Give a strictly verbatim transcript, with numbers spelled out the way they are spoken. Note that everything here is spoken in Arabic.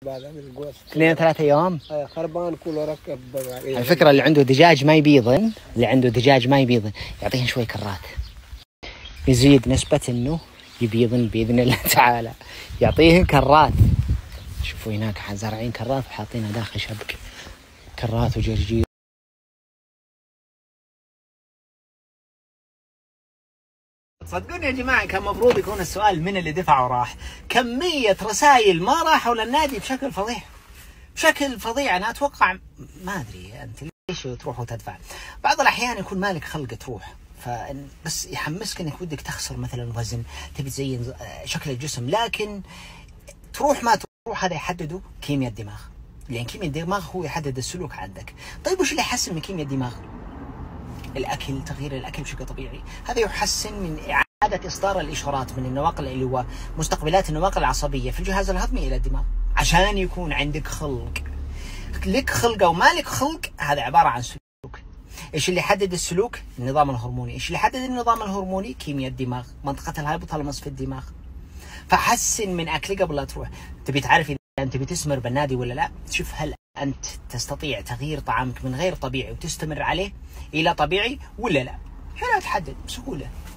بعدها من القوس اثنين ثلاثة ايام. خربان كله ركب. على فكرة اللي عنده دجاج ما يبيضن، اللي عنده دجاج ما يبيضن يعطيهن شوي كرات، يزيد نسبة انه يبيضن باذن الله تعالى، يعطيهن كرات. شوفوا هناك زارعين كرات وحاطينها داخل شبك، كرات وجرجير. صدقوني يا جماعة كان مفروض يكون السؤال من اللي دفع وراح. كمية رسائل ما راحوا للنادي بشكل فظيع، بشكل فظيع. أنا أتوقع ما أدري أنت ليش تروح وتدفع. بعض الأحيان يكون مالك خلق تروح، فبس يحمسك إنك ودك تخسر مثلا وزن، تبي تزين شكل الجسم، لكن تروح ما تروح هذا يحدده كيمياء الدماغ، لأن كيمياء الدماغ هو يحدد السلوك عندك. طيب وش اللي يحسن من كيمياء الدماغ؟ الأكل، تغيير الأكل بشكل طبيعي، هذا يحسن من إعادة إصدار الإشارات من النواقل اللي هو مستقبلات النواقل العصبية في الجهاز الهضمي إلى الدماغ، عشان يكون عندك خلق. لك خلق أو مالك خلق هذا عبارة عن سلوك. إيش اللي يحدد السلوك؟ النظام الهرموني. إيش اللي يحدد النظام الهرموني؟ كيمياء الدماغ، منطقة الهايبوثالاموس في الدماغ. فحسن من أكلك قبل لا تروح. تبي تعرف إذا أنت بتسمر بالنادي ولا لا؟ شوف هل أنت تستطيع تغيير طعامك من غير طبيعي وتستمر عليه إلى طبيعي ولا لا؟ هنا تحدد بسهولة.